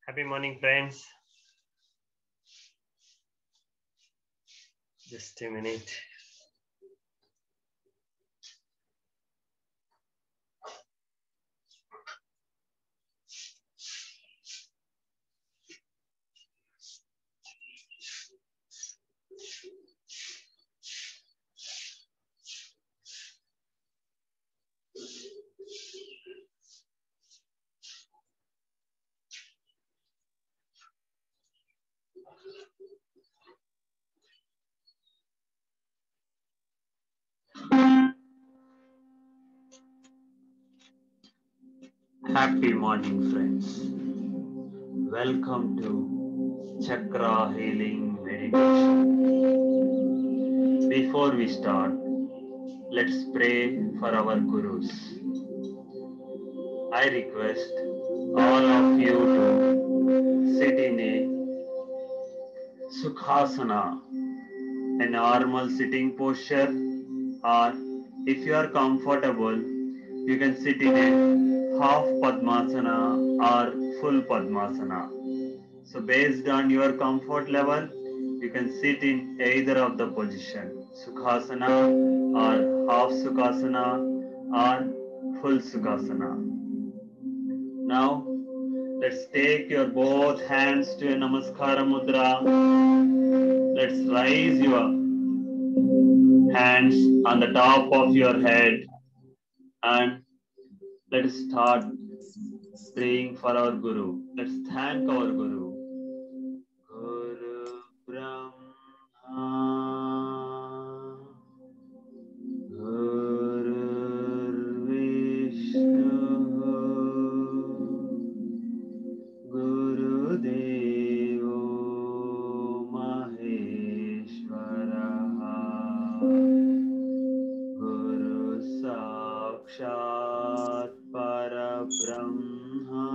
Happy morning, friends. Just a minute. Happy morning, friends. Welcome to Chakra Healing Meditation. Before we start, let's pray for our Gurus. I request all of you to sit in a Sukhasana, a normal sitting posture, or if you are comfortable, you can sit in a half Padmasana or full Padmasana. So based on your comfort level, you can sit in either of the position, Sukhasana or half Sukhasana or full Sukhasana. Now, let's take your both hands to a Namaskara Mudra. Let's raise your hands on the top of your head and let's start praying for our Guru. Let's thank our Guru. Guru Brahma, Guru Vishnu, Guru Devo Maheshwaraha, Guru Sakshat Parabrahma,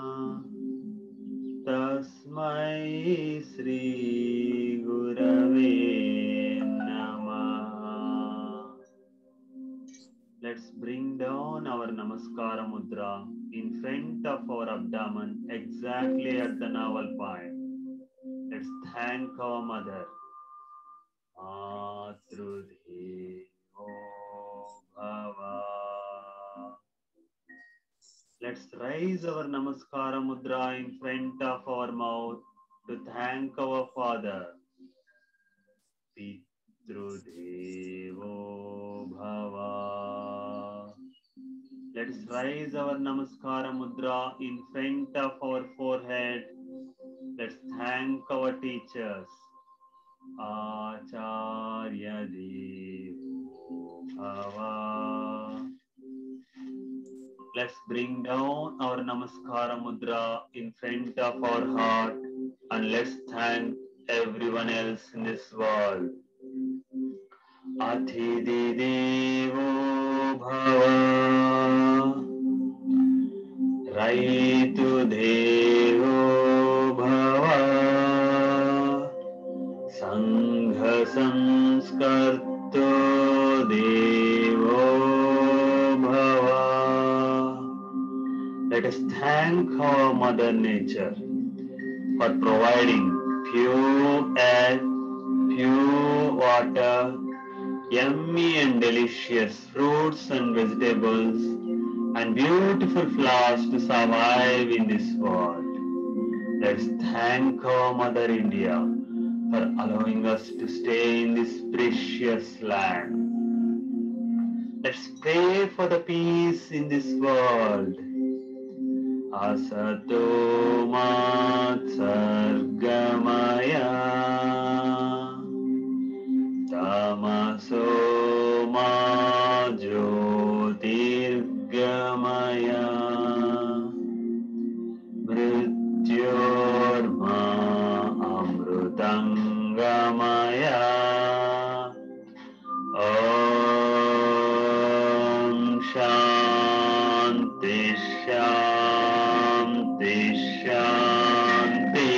Tasmai Sri Gurave Namaha. Let's bring down our Namaskara Mudra in front of our abdomen, exactly at the navel point. Let's thank our mother. Matrudevo Bhava. Let's raise our Namaskara Mudra in front of our mouth to thank our Father. Pitrudevo Bhava. Let's raise our Namaskara Mudra in front of our forehead. Let's thank our teachers. Acharya Devo Bhava. Let's bring down our Namaskara Mudra in front of our heart and let's thank everyone else in this world. Atithi Devo Bhava, Raitu Devo Bhava, Sangha Samskarto Devo Bhava. Let us thank our Mother Nature for providing pure air, pure water, yummy and delicious fruits and vegetables, and beautiful flowers to survive in this world. Let's thank our Mother India for allowing us to stay in this precious land. Let's pray for the peace in this world. Asato ma sargamaya, tamaso ma jyotirgamaya, mrityorma amrutangamaya. Om Shanti Shanti Shanti.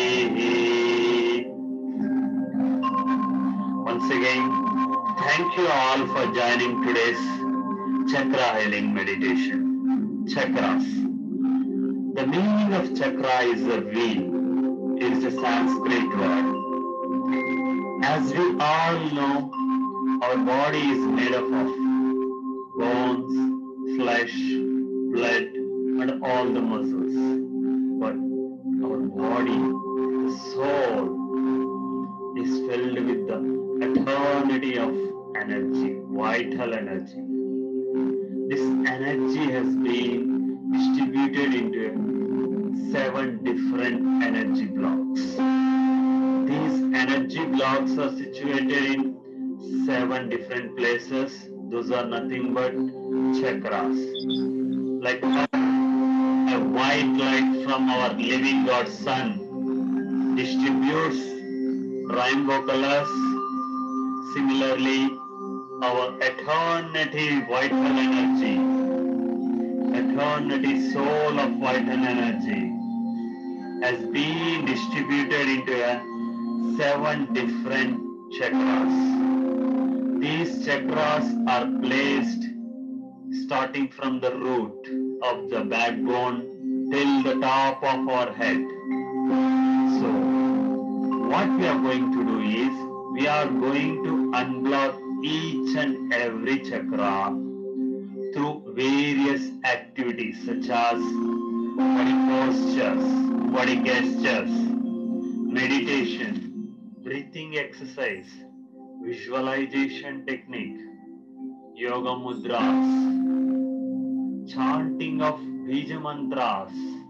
Once again, thank you all for joining today's Chakra Healing Meditation. Chakras. The meaning of chakra is a wheel. It is a Sanskrit word. As we all know, our body is made up of bones, flesh, blood, and all the muscles. But our body, the soul, is filled with the eternity of energy, vital energy. This energy has been distributed into 7 different energy blocks. These energy blocks are situated in 7 different places. Those are nothing but chakras. Like a white light from our living God Sun distributes rainbow colors. Similarly, our eternity vital energy, eternity soul of vital energy has been distributed into 7 different chakras. These chakras are placed starting from the root of the backbone till the top of our head. So, what we are going to do is, we are going to unblock each and every chakra through various activities such as body postures, body gestures, meditation, breathing exercise, visualization technique, yoga mudras, chanting of bija mantras,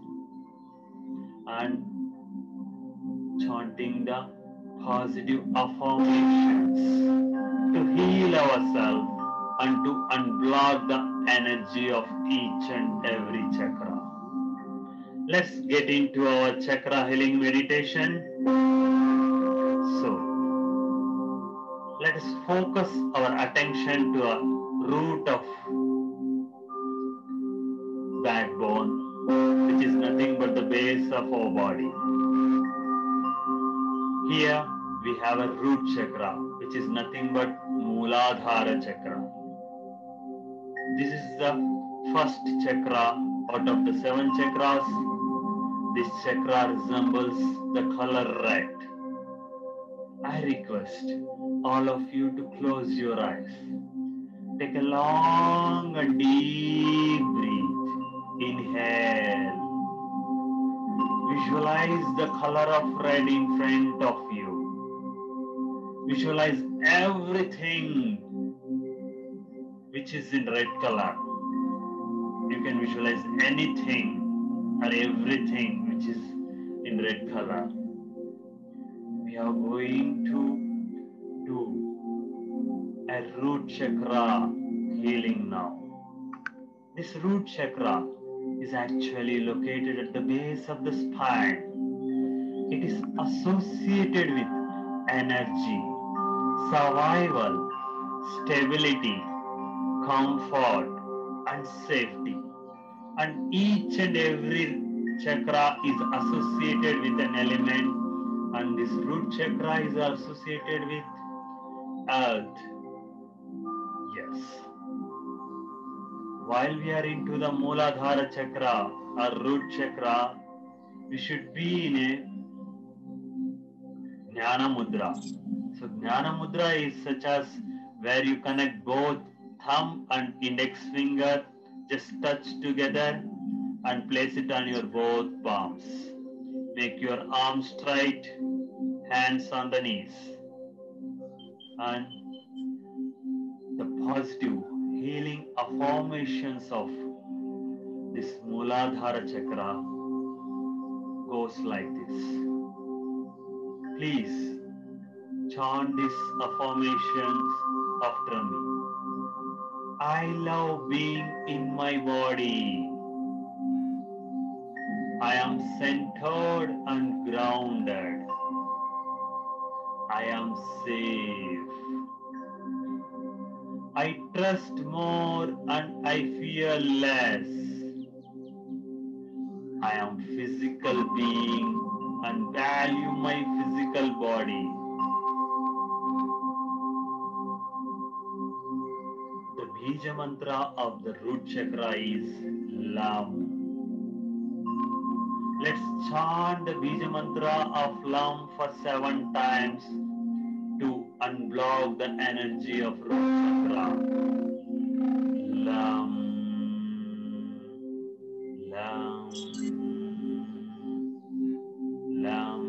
and chanting the positive affirmations to heal ourselves and to unblock the energy of each and every chakra. Let's get into our chakra healing meditation. So, let us focus our attention to a root of backbone, which is nothing but the base of our body. Here we have a root chakra, which is nothing but Mooladhara chakra. This is the first chakra out of the 7 chakras. This chakra resembles the color red. I request all of you to close your eyes. Take a long and deep breath. Inhale. Visualize the color of red in front of you. Visualize everything which is in red color. You can visualize anything or everything which is in red color. We are going to do a root chakra healing now. This root chakra is actually located at the base of the spine. It is associated with energy, survival, stability, comfort, and safety. And each and every chakra is associated with an element, and this root chakra is associated with earth. Yes. While we are into the Mooladhara chakra or root chakra, we should be in a Jnana Mudra. So Jnana Mudra is such as where you connect both thumb and index finger, just touch together and place it on your both palms. Make your arms straight, hands on the knees. And the positive healing affirmations of this Mooladhara chakra goes like this. Please chant these affirmations after me. I love being in my body. I am centered and grounded. I am safe. I trust more and I fear less. I am physical being and value my physical body. The Bija mantra of the root chakra is Lam. Let's chant the Bija mantra of Lam for 7 times to unblock the energy of root chakra. Lam, Lam, Lam,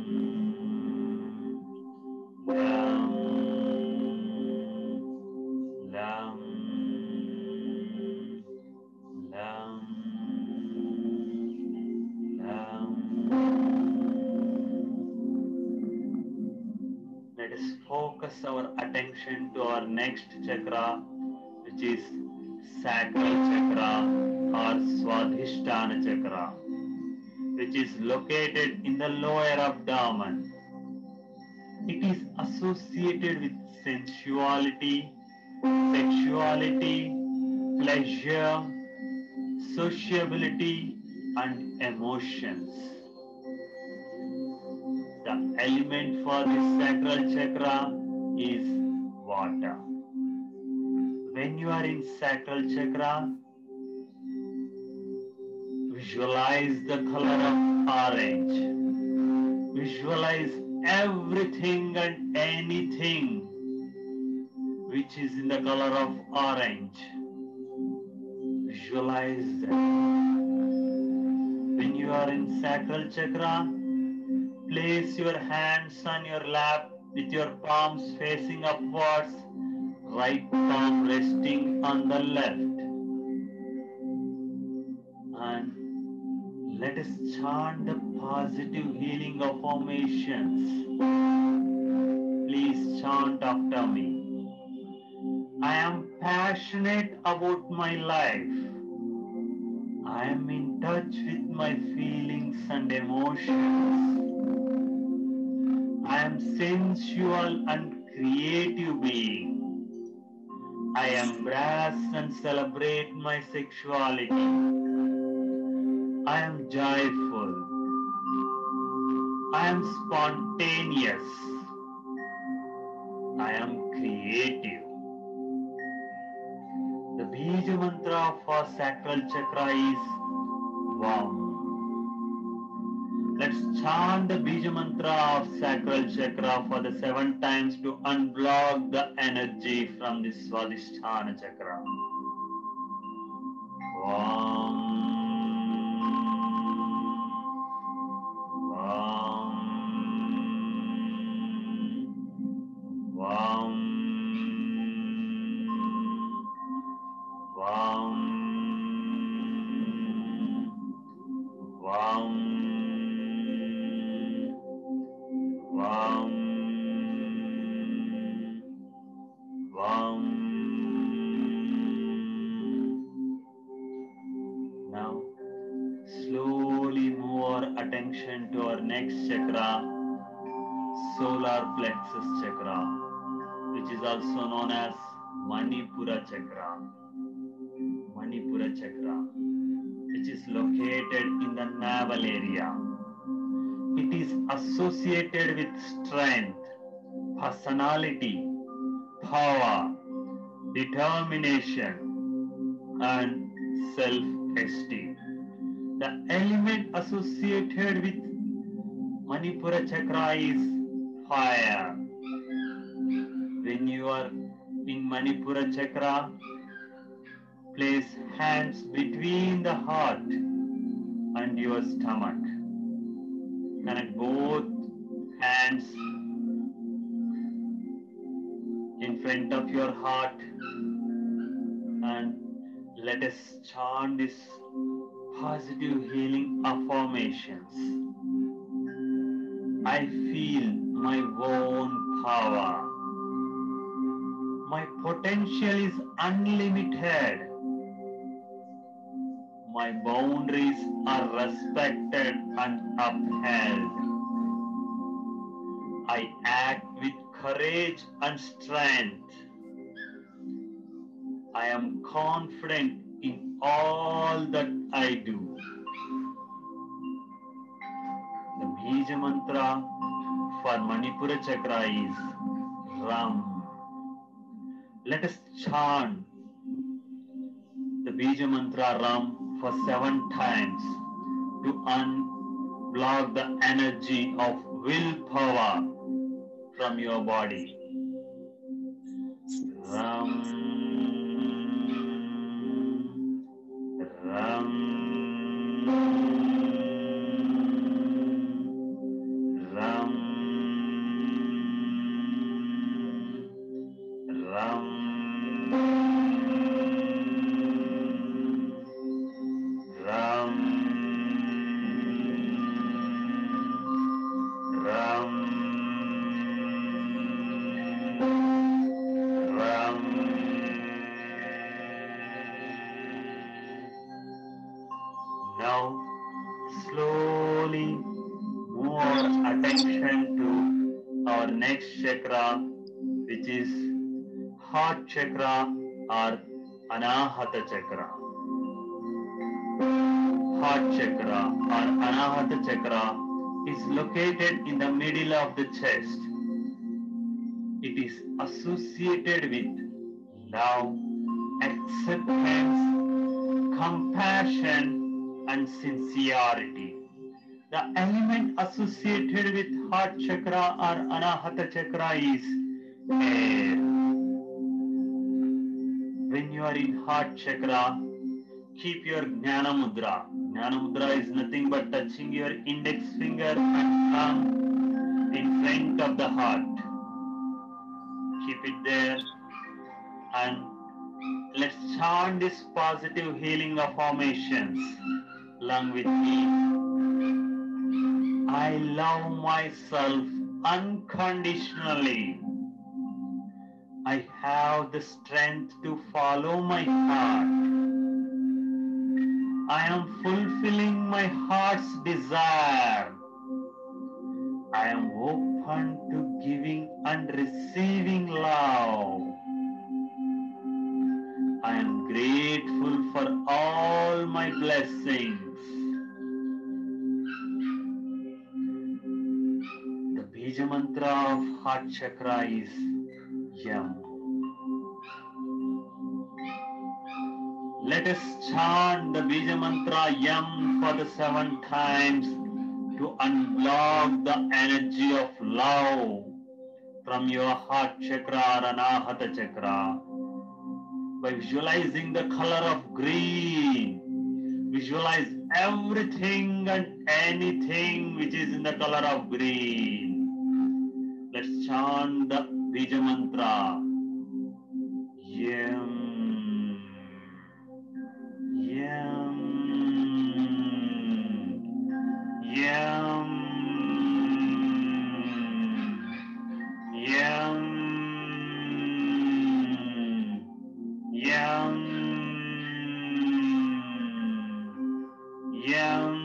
Lam, Lam, Lam, Lam. Let us focus our attention to our next chakra, which is sacral chakra or Swadhisthana chakra, which is located in the lower abdomen. It is associated with sensuality, sexuality, pleasure, sociability, and emotions. The element for this sacral chakra is water. When you are in sacral chakra, visualize the color of orange. Visualize everything and anything which is in the color of orange. Visualize that. When you are in sacral chakra, place your hands on your lap with your palms facing upwards, right palm resting on the left. And let us chant the positive healing affirmations. Please chant after me. I am passionate about my life. I am in touch with my feelings and emotions. I am sensual and creative being. I embrace and celebrate my sexuality. I am joyful. I am spontaneous. I am creative. The Bija mantra for sacral chakra is Vam. Let's chant the Bija mantra of sacral chakra for the 7 times to unblock the energy from the Swadhisthana chakra. Vam. Vam. Vam. Vam. Vam. Vam. Vam. Now, slowly move our attention to our next chakra, solar plexus chakra, which is also known as Manipura chakra. Manipura chakra, which is located in the navel area. It is associated with strength, personality, power, determination, and self-esteem. The element associated with Manipura chakra is fire. When you are in Manipura chakra, place hands between the heart and your stomach. Connect both hands in front of your heart and let us chant this positive healing affirmations. I feel my own power. My potential is unlimited. My boundaries are respected and upheld. I act with courage and strength. I am confident in all that I do. The Bija mantra for Manipura chakra is Ram. Let us chant the Bija mantra Ram for 7 times to block the energy of willpower from your body. Ram, Ram, Ram, Ram, Ram, Ram, Ram. Now, slowly move our attention to our next chakra, which is heart chakra or Anahata chakra. Heart chakra or Anahata chakra is located in the middle of the chest. It is associated with love, acceptance, compassion, and sincerity. The element associated with heart chakra or Anahata chakra is air. When you are in heart chakra, keep your Jnana Mudra. Jnana Mudra is nothing but touching your index finger and thumb in front of the heart. Keep it there and let's chant this positive healing affirmations along with me. I love myself unconditionally. I have the strength to follow my heart. I am fulfilling my heart's desire. I am open to giving and receiving love. I am grateful for all my blessings. The Bija mantra of heart chakra is Yam. Let us chant the Bija mantra Yam for the 7 times to unblock the energy of love from your heart chakra or Anahata chakra. By visualizing the color of green, visualize everything and anything which is in the color of green. Let's chant the Bija mantra. Yam, Yam, Yam, Yam, Yam, Yam,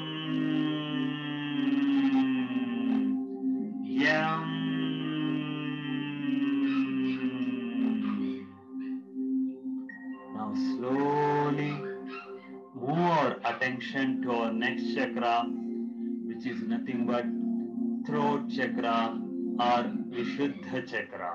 Yam. Now slowly move our attention to our next chakra, which is nothing but throat chakra or Vishuddha chakra.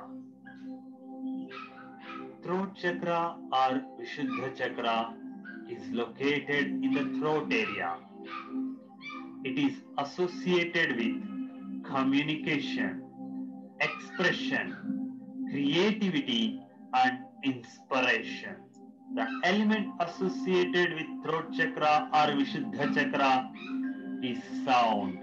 Throat chakra or Vishuddha chakra is located in the throat area. It is associated with communication, expression, creativity, and inspiration. The element associated with throat chakra or Vishuddha chakra is sound.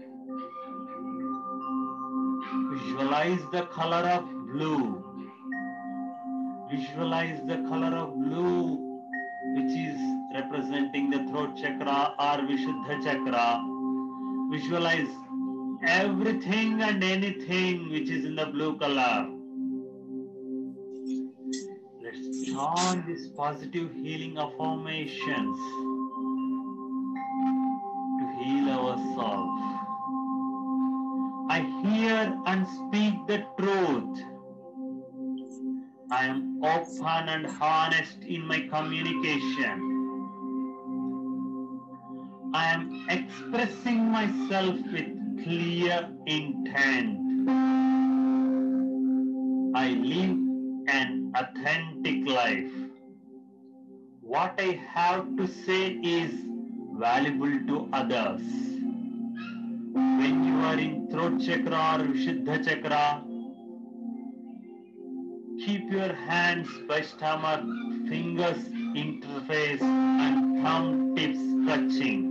Visualize the color of blue. Visualize the color of blue, which is representing the throat chakra or Vishuddha chakra. Visualize everything and anything which is in the blue color. Let's chant these positive healing affirmations to heal ourselves. I hear and speak the truth. I am open and honest in my communication. I am expressing myself with clear intent. I live an authentic life. What I have to say is valuable to others. When you are in throat chakra or Vishuddha chakra, keep your hands by stomach, fingers interface and thumb tips touching.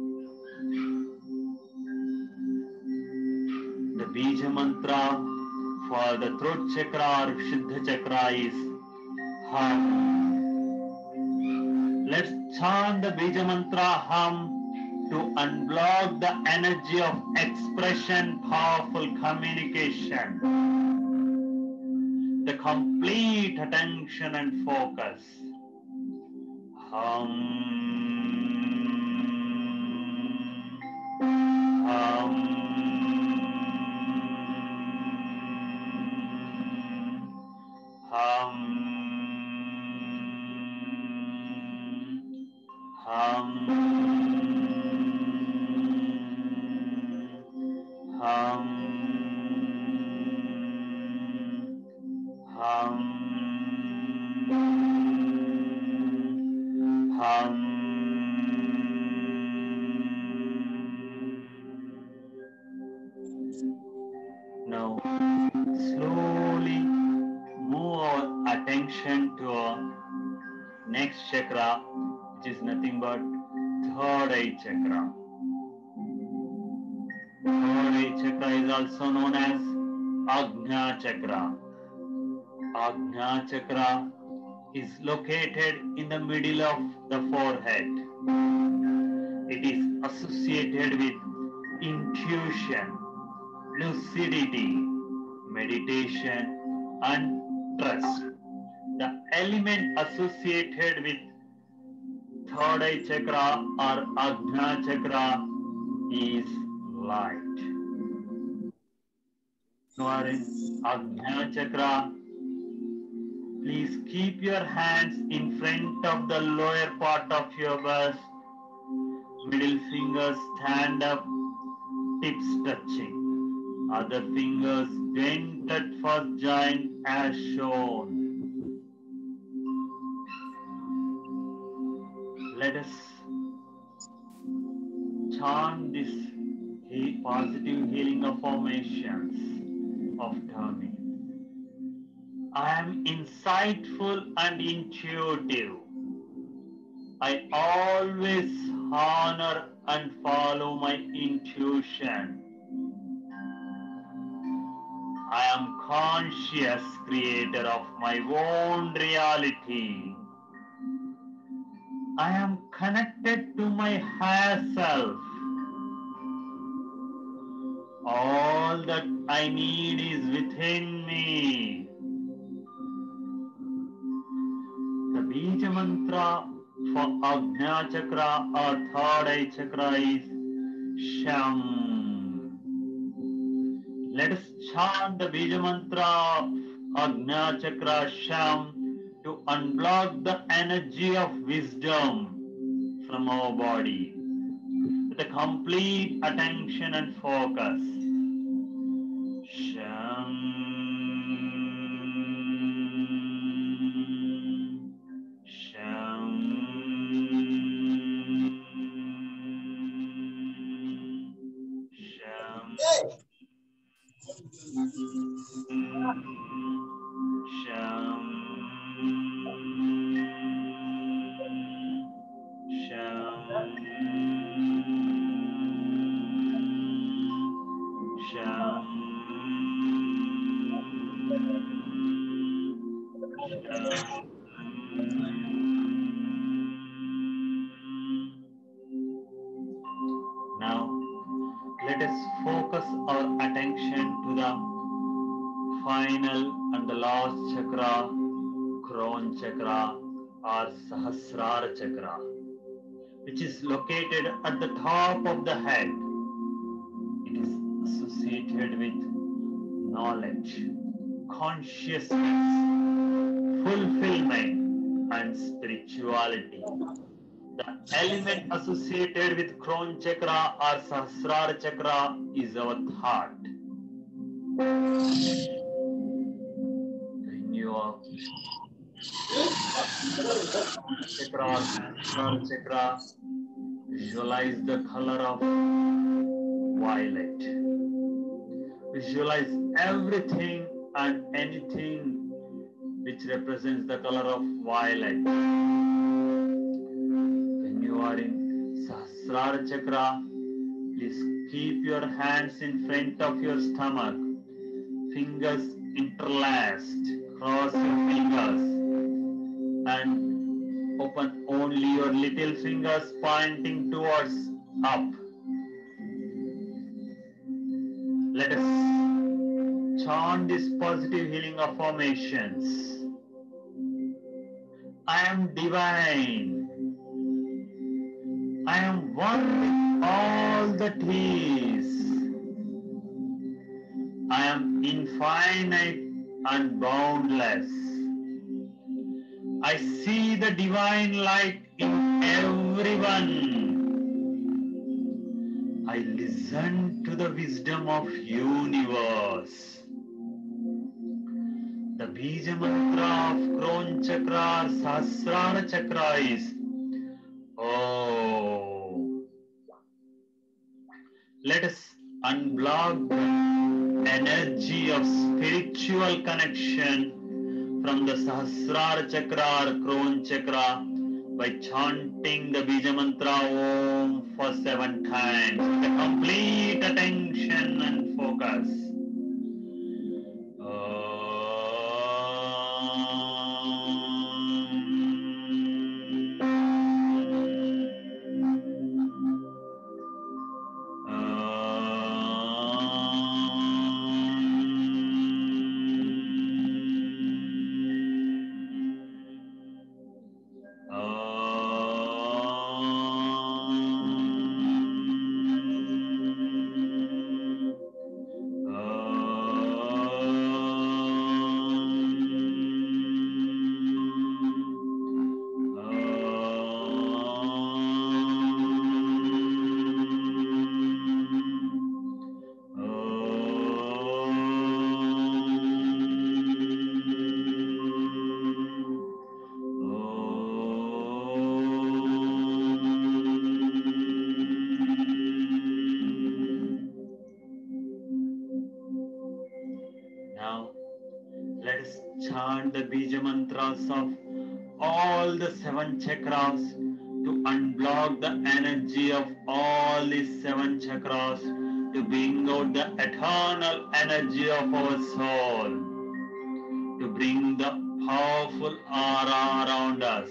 The Bija mantra for the throat chakra or Vishuddha chakra is Hum. Let's chant the Bija mantra Hum to unblock the energy of expression, powerful communication, the complete attention and focus. Hum, hum, hum, hum, hum, hum, hum. Now, slowly move our attention to our next chakra, which is nothing but third eye chakra. Third eye chakra is also known as Ajna chakra. Ajna chakra is located in the middle of the forehead. It is associated with intuition, lucidity, meditation, and trust. The element associated with third eye chakra or Ajna chakra is light. You are in Ajna chakra. Please keep your hands in front of the lower part of your bust. Middle fingers stand up, tips touching. Other fingers bent at first joint as shown. Let us chant this positive healing affirmations after me. I am insightful and intuitive. I always honor and follow my intuition. I am conscious creator of my own reality. I am connected to my higher self. All that I need is within me. The Bija mantra for Ajna chakra or third eye chakra is Sham. Let us chant the Bija mantra of Ajna chakra Sham to unblock the energy of wisdom from our body with a complete attention and focus. Sham. Sham. Sham. Sham. Now, let us focus our attention to the final and the last chakra, Crown chakra or Sahasrara chakra, which is located at the top of the head. It is associated with knowledge, consciousness, fulfillment, and spirituality. The element associated with Crown chakra or Sahasrara chakra is our thought. When you are chakra or Sahasrara chakra, visualize the color of violet. Visualize everything and anything which represents the color of violet. When you are in Sahasrara Chakra, please keep your hands in front of your stomach, fingers interlaced, cross your fingers and open only your little fingers pointing towards up. Let us chant these positive healing affirmations. I am divine. I am one with all that is. I am infinite and boundless. I see the divine light in everyone. I listen to the wisdom of universe. The Bija Mantra of Kron Chakra or Sahasrara Chakra is Oh. Let us unblock the energy of spiritual connection from the Sahasrara Chakra or Kron Chakra by chanting the Bija Mantra Om for 7 times with a complete attention and focus. Now, let us chant the Bija Mantras of all the 7 chakras to unblock the energy of all these 7 chakras to bring out the eternal energy of our soul, to bring the powerful aura around us.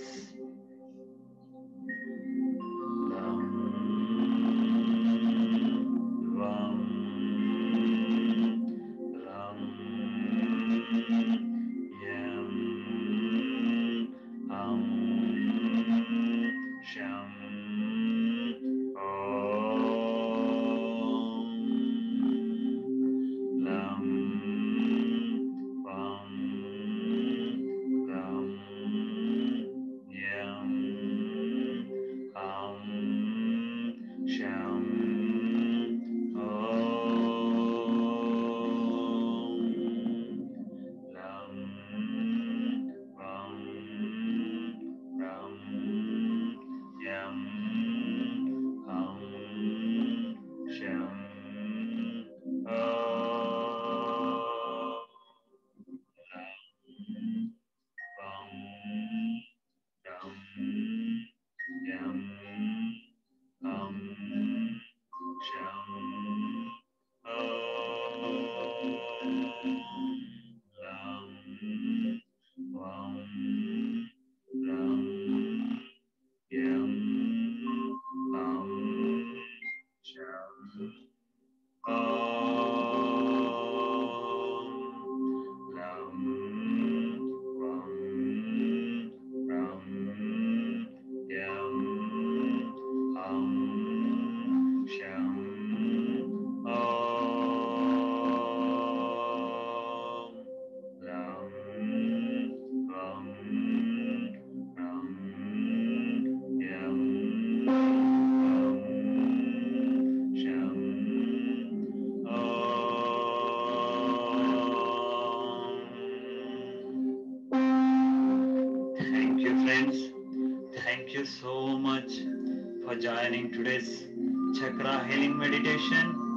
Thank you so much for joining today's chakra healing meditation.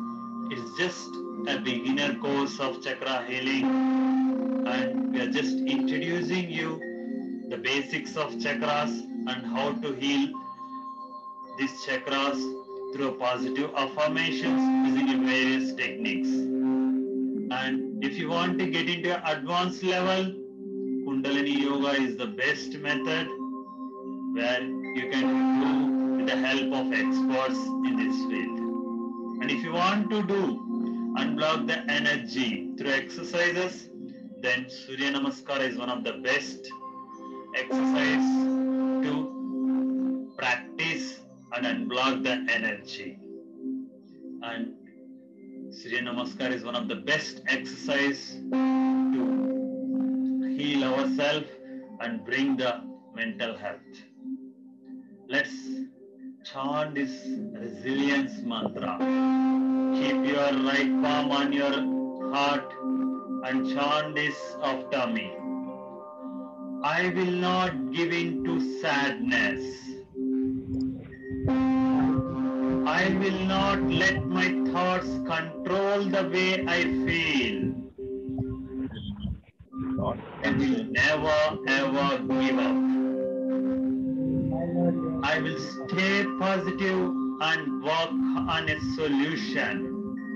It's just a beginner course of chakra healing, and we are just introducing you the basics of chakras and how to heal these chakras through positive affirmations using various techniques. And if you want to get into an advanced level, Kundalini Yoga is the best method where you can do with the help of experts in this field. And if you want to do unblock the energy through exercises, then Surya Namaskara is one of the best exercise to practice and unblock the energy. And Surya Namaskar is one of the best exercise to heal ourselves and bring the mental health. Let's chant this resilience mantra. Keep your right palm on your heart and chant this after me. I will not give in to sadness. I will not let my thoughts control the way I feel. I will never ever give up. I will stay positive and work on a solution.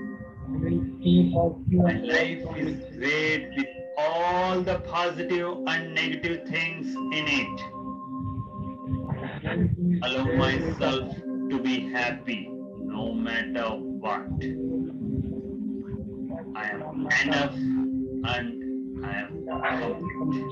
My life is great with all the positive and negative things in it. Allow myself to be happy no matter what. I am enough and I am complete.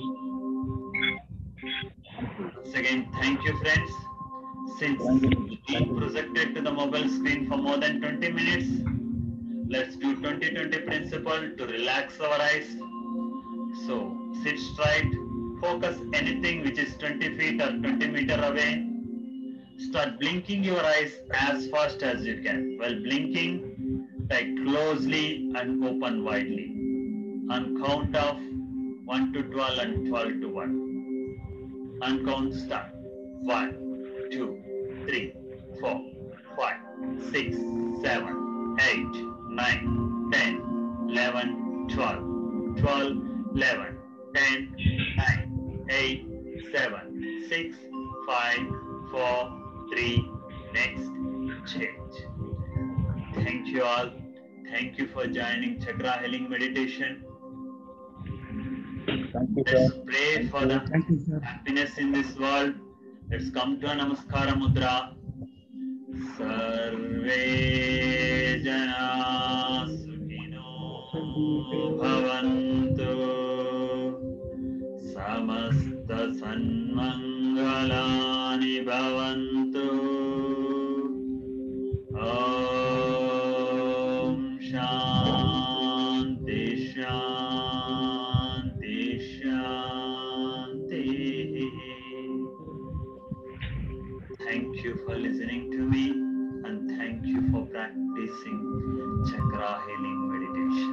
Once again, thank you, friends. Since being projected to the mobile screen for more than 20 minutes, let's do 20-20 principle to relax our eyes. So sit straight, focus anything which is 20 feet or 20 meters away. Start blinking your eyes as fast as you can. While blinking, tight closely and open widely. On count of 1 to 12 and 12 to 1. On count start. 1, 2, 3, 4, 5, 6, 7, 8, 9, 10, 11, 12, 12, 11, 10, 9, 8, 7, 6, 5, 4, 3, next, change. Thank you all. Thank you for joining Chakra Healing Meditation. Let's pray for the happiness in this world. Let's come to a Namaskara Mudra. Sarve Jana Sukhino Bhavantu Samasta Sanmangalani Bhavantu Om Shanti Shanti Shanti. Thank you for listening to me and thank you for practicing chakra healing meditation.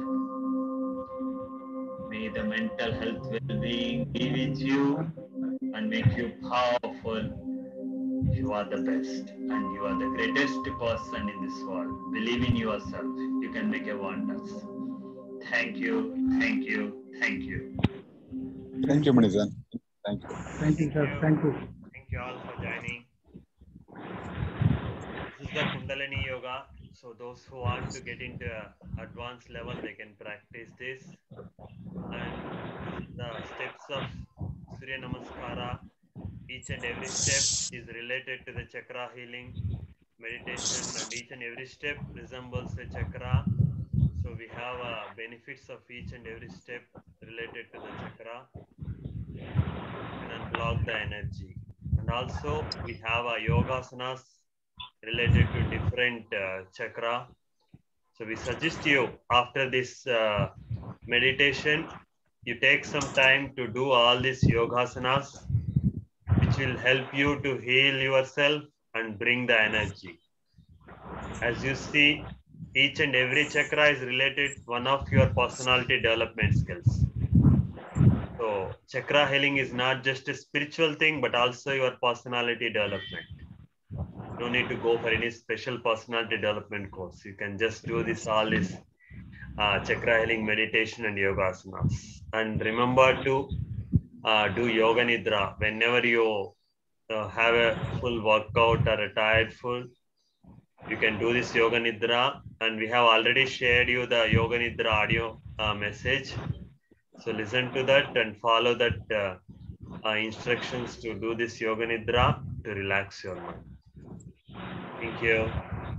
May the mental health well-being be with you and make you powerful. You are the best and you are the greatest person in this world. Believe in yourself. You can make a wonders. Thank you, thank you, thank you. Thank you, Manijan. Thank you. Thank you, sir. Thank you. Thank you all for joining. This is the Kundalini Yoga. So those who want to get into advanced level, they can practice this. And the steps of Surya Namaskara, each and every step is related to the chakra healing meditation, and each and every step resembles a chakra. So we have benefits of each and every step related to the chakra and unblock the energy. And also we have yogasanas related to different chakra. So we suggest you after this meditation, you take some time to do all these yogasanas, which will help you to heal yourself and bring the energy. As you see, each and every chakra is related to one of your personality development skills. So chakra healing is not just a spiritual thing, but also your personality development. No need to go for any special personality development course. You can just do all this chakra healing meditation and yoga asanas. And remember to do yoga nidra whenever you have a full workout or a tired full. You can do this yoga nidra, and we have already shared you the yoga nidra audio message. So listen to that and follow that instructions to do this yoga nidra to relax your mind. Thank you.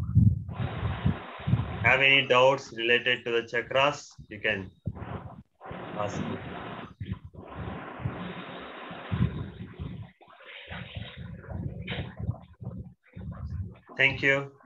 Have any doubts related to the chakras? You can ask me. Thank you.